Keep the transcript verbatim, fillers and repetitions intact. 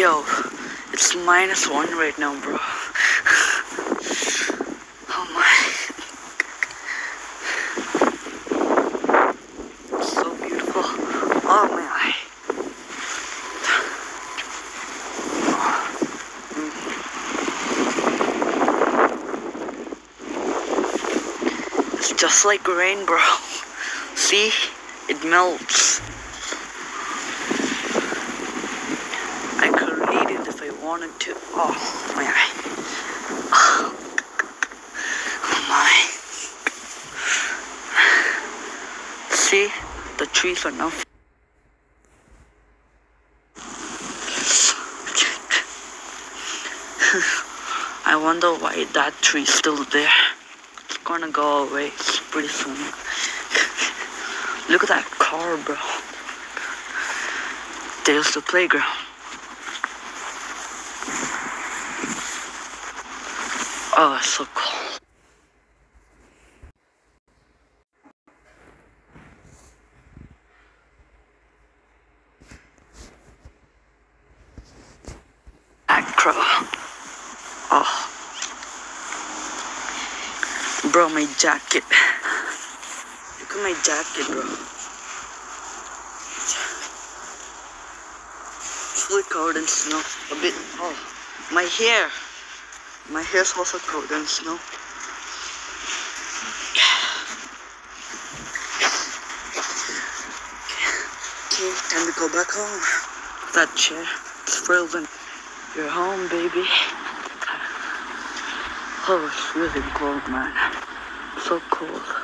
Yo, it's minus one right now, bro. Oh my. It's so beautiful. Oh my. It's just like rain, bro. See? It melts. I could read it if I wanted to. Oh my eye. Oh my. See? The trees are now. I wonder why that tree's still there. It's gonna go away pretty soon. Look at that car, bro. There's the playground. Oh, it's so cool. Acro. Oh. Bro, my jacket. Look at my jacket, bro. Fully covered in snow. A bit. Oh, my hair. My hair's also covered in snow. Okay, time to go back home. That chair, it's frozen. You're home, baby. Oh, it's really cold, man. So cold.